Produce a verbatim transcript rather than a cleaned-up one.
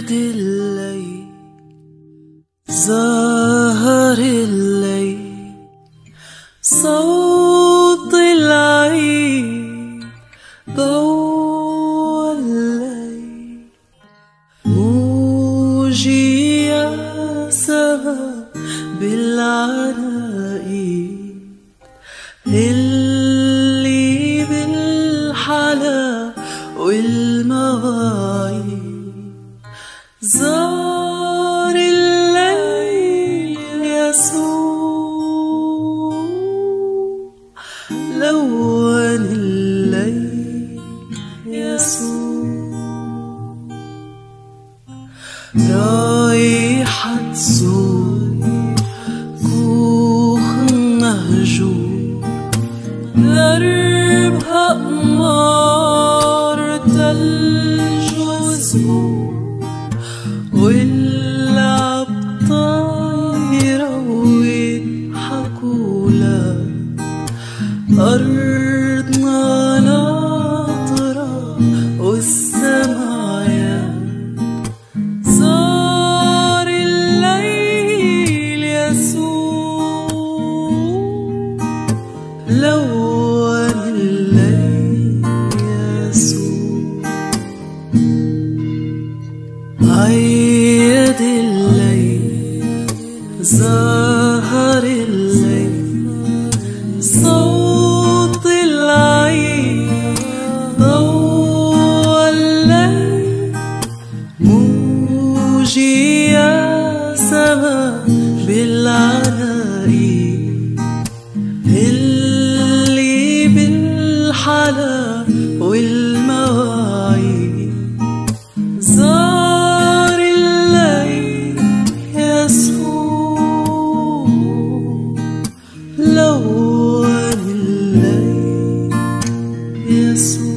عيد الليل زهر الليل صوت العيد ضوء الليل موجي يا سما بالعناقيد اللي بالحلا والمواعيد زار الليل يسوع لون الليل يسوع رايحة تزور كوخ مهجور دربها قمار تلج وزهور واللعب طايرة ويضحكوا لك أرضنا ناطرة والسمايات زار الليل يسوع لون الليل يسوع عيد الليل زهر الليل صوت العيد ضوء الليل موجي يا سما بالعناقيد اللي بالحلا والمواعيد زار الليل يسوع لون الليل يسوع